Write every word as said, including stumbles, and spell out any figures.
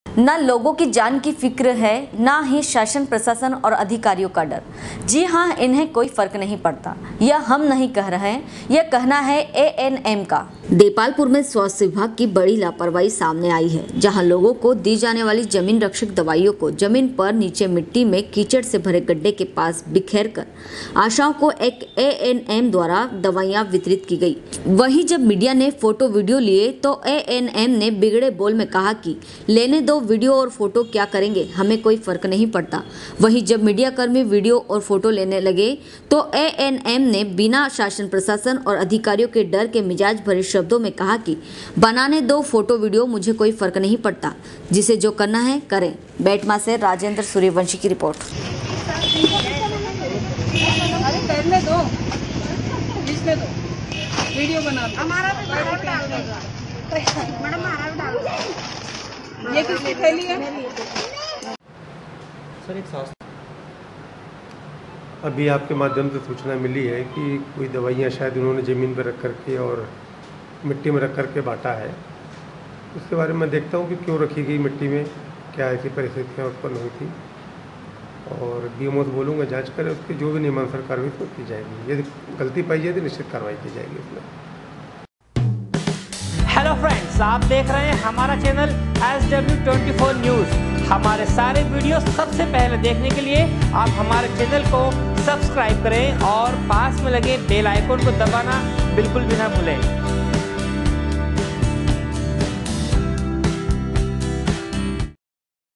न लोगों की जान की फिक्र है, ना ही शासन प्रशासन और अधिकारियों का डर। जी हाँ, इन्हें कोई फर्क नहीं पड़ता। यह हम नहीं कह रहे हैं, यह कहना है ए एन एम का। देपालपुर में स्वास्थ्य विभाग की बड़ी लापरवाही सामने आई है, जहां लोगों को दी जाने वाली जमीन रक्षक दवाइयों को जमीन पर नीचे मिट्टी में कीचड़ से भरे गड्ढे के पास बिखेर कर आशाओं को एक ए एन एम द्वारा दवाइयां वितरित की गई। वहीं जब मीडिया ने फोटो वीडियो लिए तो ए एन एम ने बिगड़े बोल में कहा कि लेने दो, वीडियो और फोटो क्या करेंगे, हमें कोई फर्क नहीं पड़ता। वहीं जब मीडिया कर्मी वीडियो और फोटो लेने लगे तो ए एन एम ने बिना शासन प्रशासन और अधिकारियों के डर के मिजाज भरे शब्दों में कहा कि बनाने दो फोटो वीडियो, मुझे कोई फर्क नहीं पड़ता, जिसे जो करना है करें। बैटमा से राजेंद्र सूर्यवंशी की रिपोर्ट। करने दो, जिसने दो वीडियो बना दो। हमारा भी डाल देगा मैडम, हमारा भी डाल दो। ये किसकी थैली है सर? एक साथ अभी आपके माध्यम से सूचना मिली है कि कोई दवाइयाँ शायद उन्होंने ज़मीन पर रख करके और मिट्टी में रख करके बांटा है। उसके बारे में देखता हूँ कि क्यों रखी गई मिट्टी में, क्या ऐसी परिस्थितियाँ उत्पन्न हुई थी, और डी एम ओ से बोलूँगा जांच करें, उसकी जो भी नियमानुसार कार्रवाई तो की जाएगी। यदि गलती पाई जाए तो निश्चित कार्रवाई की जाएगी उसमें। हेलो फ्रेंड्स, आप देख रहे हैं हमारा channel S W twenty four news. हमारे सारे वीडियो सबसे पहले देखने के लिए आप हमारे चैनल को सब्सक्राइब करें और पास में लगे बेल आइकन को दबाना बिल्कुल भी ना भूलें।